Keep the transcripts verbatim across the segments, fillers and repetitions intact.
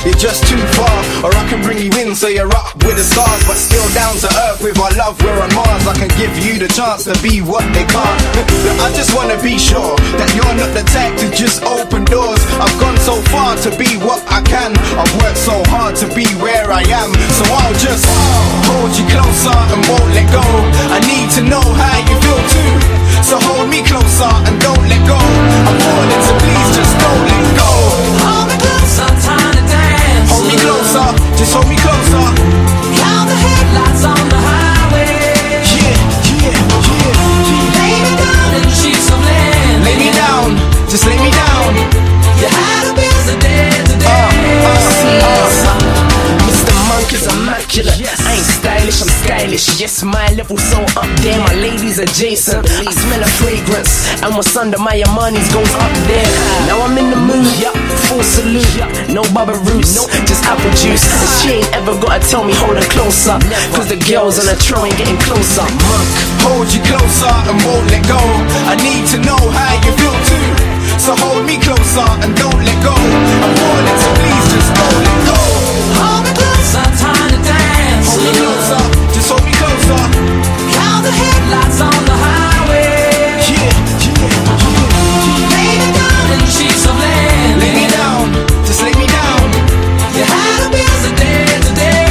you're just too far. Or I can bring you in so you're up with the stars, but still down to earth with our love, we're on Mars. I can give you the chance to be what they can't. I just wanna be sure that you're not the type to just open doors. I've gone so far to be what I can. I've worked so hard to be where I am, so I'll just hold you closer and won't let go. I need to know how you feel too, so hold me closer and don't let go. I'm falling, so please just don't let go. Hold me closer, time to dance. Hold me closer, just hold me closer. Count the headlights on the highway. Yeah, yeah, yeah, yeah. Lay me down in sheets of land. Lay me down, just lay me down. You had a bills a day to day. Uh, uh, uh. Mister Monk is immaculate. I ain't stylish, I'm stylish. Yes, my level's so up there, my ladies adjacent. I smell a fragrance, and what's under my Armani's goes up there. Now I'm in the mood, full salute. No Baba Roots, just apple juice. And she ain't ever gotta tell me hold her close up, cause the girls on the trail ain't getting closer. Monk, hold you closer and won't let go. I need to know how you feel too, so hold me closer and don't let go. I'm falling, so please just don't let go. Hold me closer, time to dance. Hold me closer, just hold me closer. Count the headlights on the highway. Yeah, yeah, yeah. Lay me down in sheets of land. Lay me down, just lay me down. You had a bills a day to day.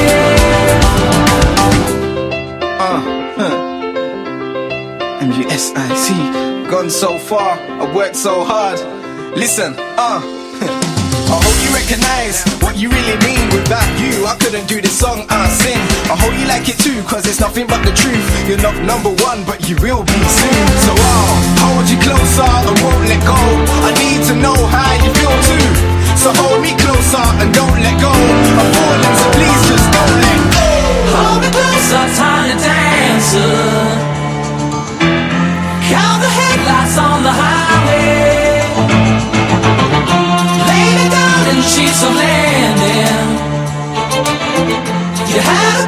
Uh, huh. M U S I C. Gone so far, I worked so hard. Listen, uh I hope you recognize what you really mean. Without you, I couldn't do this song I sing. I hope you like it too, cause it's nothing but the truth. You're not number one, but you will be soon. So I'll hold you closer and won't let go. I need to know how you feel too, so hold me closer and don't let go. I'm falling, so please just don't let go. Hold me closer, time to dance. Count the headlights on the highway. Lay me down in sheets of land. You had